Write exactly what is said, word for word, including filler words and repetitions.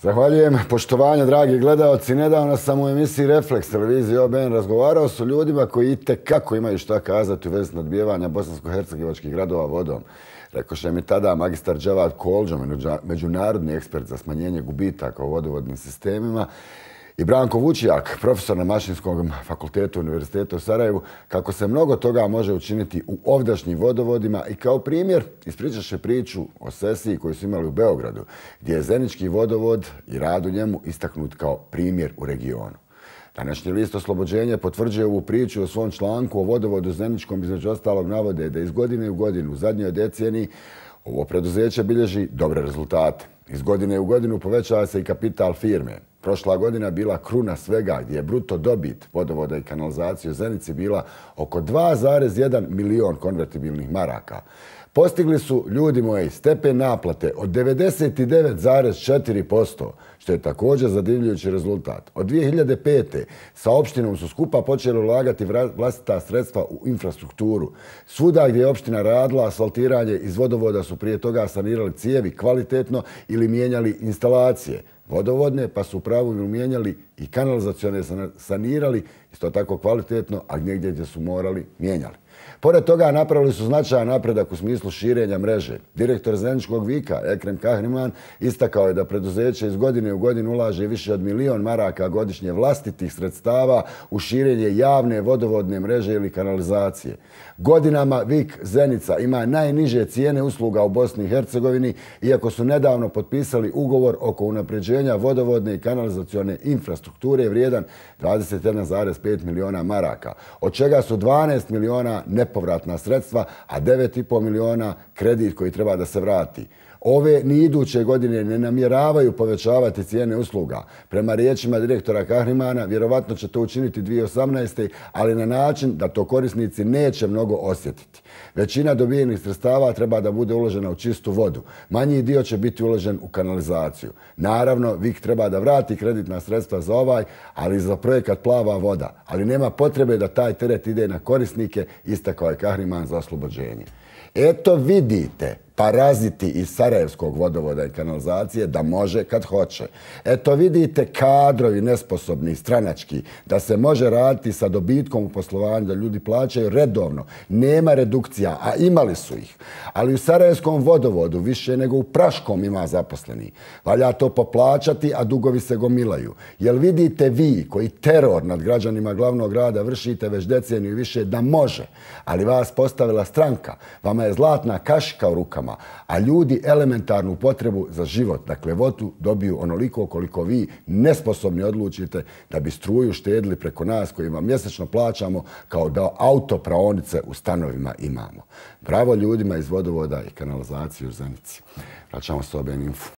Zahvaljujem. Poštovanje, dragi gledaoci. Nedavno sam u emisiji Refleks televizije O B N razgovarao s ljudima koji itekako imaju šta kazati u vezi snabdijevanja bosansko-hercegovačkih gradova vodom. Rekoše mi tada magistar Dževad Kolđo, međunarodni ekspert za smanjenje gubitaka u vodovodnim sistemima, i Branko Vučijak, profesor na Mašinskom fakultetu Univerziteta u Sarajevu, kako se mnogo toga može učiniti u ovdašnjim vodovodima i kao primjer ispričaše priču o sesiji koju su imali u Beogradu, gdje je Zenički vodovod i rad u njemu istaknut kao primjer u regionu. Današnji list Oslobođenje potvrđuje ovu priču u svom članku o vodovodu Zeničkom, između ostalog navode da iz godine u godinu u zadnjoj deceniji ovo preduzeće bilježi dobre rezultate. Iz godine u godinu povećava se i kapital firme. Prošla godina bila kruna svega, gdje je bruto dobit vodovoda i kanalizacije u Zenici bila oko dva zarez jedan milion konvertibilnih maraka. Postigli su, ljudi moji, stepen naplate od devedeset devet zarez četiri posto, što je također zadivljujući rezultat. Od dvije hiljade pete. sa opštinom su skupa počeli ulagati vlastita sredstva u infrastrukturu. Svuda gdje je opština radila asfaltiranje, iz vodovoda su prije toga sanirali cijevi kvalitetno ili mijenjali instalacije vodovodne, pa su u pravilu mijenjali i kanalizacione sanirali isto tako kvalitetno, a negdje gdje su morali mijenjali. Pored toga napravili su značajan napredak u smislu širenja mreže. Direktor Zeničkog Vika, Ekrem Kahriman, istakao je da preduzeće iz godine u godinu ulaže više od milion maraka godišnje vlastitih sredstava u širenje javne vodovodne mreže ili kanalizacije. Godinama Vik Zenica ima najniže cijene usluga u Bosni i Hercegovini, iako su nedavno potpisali ugovor oko unapređenja vodovodne i kanalizacione infrastrukture vrijedan dvadeset jedan zarez pet miliona maraka, od čega su dvanaest miliona nepovratna sredstva, a devet i po miliona kredit koji treba da se vrati. Ove ni iduće godine ne namjeravaju povećavati cijene usluga. Prema riječima direktora Kahrimana, vjerovatno će to učiniti dvije hiljade osamnaeste. ali na način da to korisnici neće mnogo osjetiti. Većina dobijenih sredstava treba da bude uložena u čistu vodu. Manji dio će biti uložen u kanalizaciju. Naravno, Vik treba da vrati kreditna sredstva za ovaj, ali i za projekat Plava voda. Ali nema potrebe da taj teret ide na korisnike, istakao je Kahriman za Oslobođenje. Eto vidite, paraziti iz Sarajevskog vodovoda i kanalizacije, da može kad hoće. Eto vidite, kadrovi nesposobni, stranački, da se može raditi sa dobitkom u poslovanju, da ljudi plaćaju redovno. Nema redukcija, a imali su ih. Ali u Sarajevskom vodovodu više nego u Praškom ima zaposleni. Valja to poplaćati, a dugovi se gomilaju. Jel vidite vi, koji teror nad građanima glavnog grada vršite već deceniju više, da može, ali vas postavila stranka, vama je zlatna kašika u rukama, a ljudi elementarnu potrebu za život, dakle vodu, dobiju onoliko koliko vi nesposobni odlučite da bi struju štedili preko nas koji vam mjesečno plaćamo kao da autopraonice u stanovima imamo. Bravo ljudima iz vodovoda i kanalizacije u Zenici. Vraćamo se O B N Info.